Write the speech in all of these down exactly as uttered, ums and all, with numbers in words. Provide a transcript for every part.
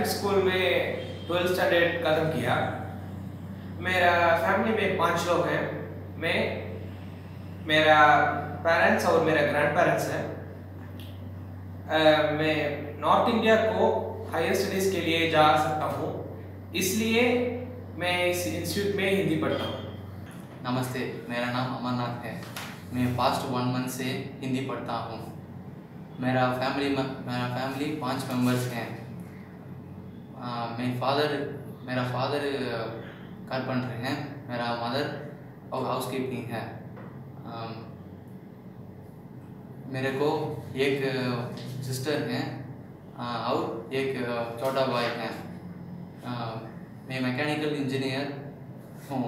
Private school में twelfth standard खत्म किया। मेरा फैमिली में पांच लोग हैं। मैं, मेरा पेरेंट्स और मेरा ग्रैंड पेरेंट्स हैं। मैं नॉर्थ इंडिया को हायर स्टडीज़ के लिए जा सकता हूँ, इसलिए मैं इस इंस्टीट्यूट में हिंदी पढ़ता हूँ। नमस्ते, मेरा नाम अमरनाथ है। मैं पास्ट वन मंथ से हिंदी पढ़ता हूँ। मेरा फैमिली मेरा फैमिली पांच मेंबर्स हैं। मेरे फादर मेरा फादर कारपेंटर हैं, मेरा मदर और हाउस कीपिंग है। मेरे को एक सिस्टर हैं और एक छोटा भाई है। मैं मैकेनिकल इंजीनियर हूँ।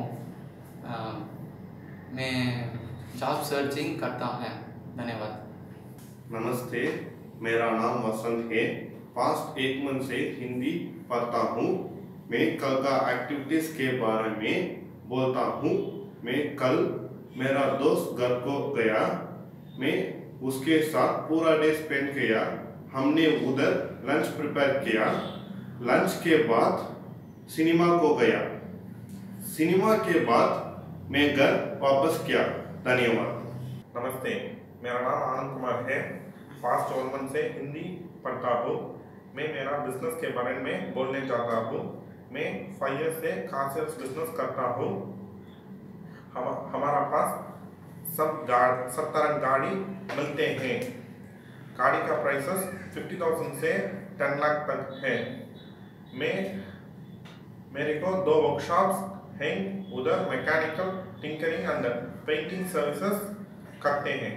मैं जॉब सर्चिंग करता हूँ। धन्यवाद। नमस्ते, मेरा नाम वसंत है। पास्ट एक मंथ से हिंदी पढ़ता हूँ। मैं कल का एक्टिविटीज के बारे में बोलता हूँ। मैं कल मेरा दोस्त घर को गया। मैं उसके साथ पूरा डे स्पेंड किया। हमने उधर लंच प्रिपेयर किया। लंच के बाद सिनेमा को गया। सिनेमा के बाद मैं घर वापस किया। धन्यवाद। नमस्ते, मेरा नाम आनंद कुमार है। पास्ट वन मंथ से हिंदी पढ़ता हूँ। मैं मेरा बिजनेस के बारे में बोलने चाहता हूँ। मैं फाइव ईयर से कार सेल्स बिजनेस करता हूँ। हम हमारा पास सब गाड़ सब तरह गाड़ी मिलते हैं। गाड़ी का प्राइसेस फिफ्टी थाउजेंड से टेन लाख तक है। मैं मेरे को दो वर्कशॉप्स हैं, उधर mechanical tinkering and painting services करते हैं।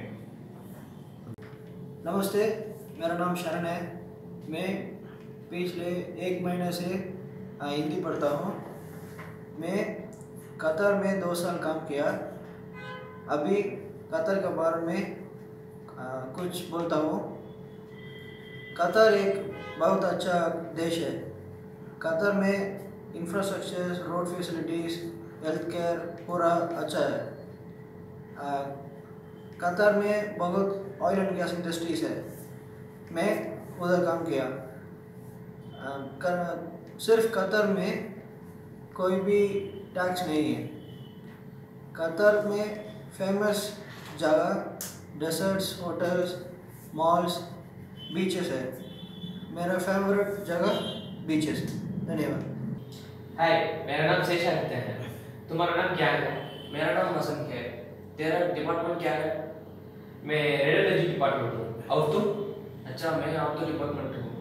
नमस्ते, मेरा नाम शरण है। मैं पिछले एक महीने से हिंदी पढ़ता हूँ। मैं कतर में दो साल काम किया। अभी कतर के बारे में आ, कुछ बोलता हूँ। कतर एक बहुत अच्छा देश है। कतर में infrastructure, road facilities, health care पूरा अच्छा है। आ, कतर में बहुत ऑयल एंड गैस इंडस्ट्रीज है। मैं उधर काम किया। आ, कर, सिर्फ कतर में कोई भी टैक्स नहीं है। कतर में फेमस जगह डेजर्ट्स, होटल्स, मॉल्स, बीचेस है। मेरा फेवरेट जगह बीचेस है। धन्यवाद। हाय, मेरा नाम शेषादित्य है। तुम्हारा नाम क्या है? मेरा नाम वसंत है। तेरा डिपार्टमेंट क्या है? मैं रेडियोलॉजी डिपार्टमेंट हूँ। और तुम? अच्छा, मैं ऑर्थो डिपार्टमेंट हूँ।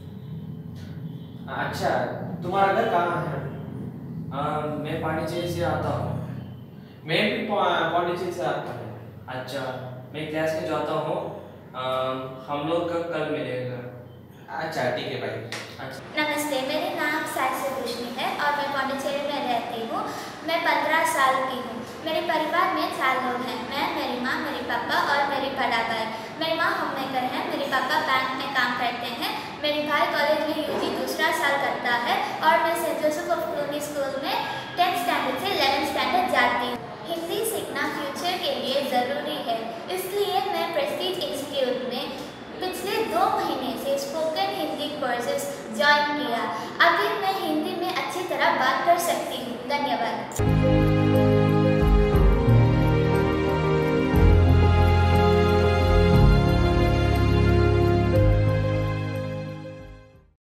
अच्छा, तुम्हारा घर कहाँ है? आ, मैं पांडिचेरी से आता हूँ। मैं भी पांडिचेरी से आता हूँ। अच्छा, मैं क्लास में जाता हूँ। हम लोग का कल मिलेगा। अच्छा, ठीक है भाई। अच्छा, नमस्ते, मेरे नाम साक्षी कृष्णी है और मैं पौंडीचेरी में रहती हूँ। मैं पंद्रह साल की हूँ। मेरे परिवार में चार लोग हैं। मैं, मेरी माँ, मेरे पापा और मेरी बड़ा भाई। मेरी माँ होम मेकर है। मेरे पापा बैंक में काम करते हैं। मेरे भाई कॉलेज में यूजी दूसरा साल करता है और मैं Saint Joseph of Cluny school में टेंथ स्टैंडर्ड से इलेवेंथ स्टैंडर्ड जाती हूँ। हिंदी सीखना फ्यूचर के लिए ज़रूरी है, इसलिए मैं प्रेस्टीज इंस्टीट्यूट में पिछले दो महीने से स्पोकन हिंदी कोर्सेज ज्वाइन किया। अभी मैं हिंदी में अच्छी तरह बात कर सकती हूँ। धन्यवाद।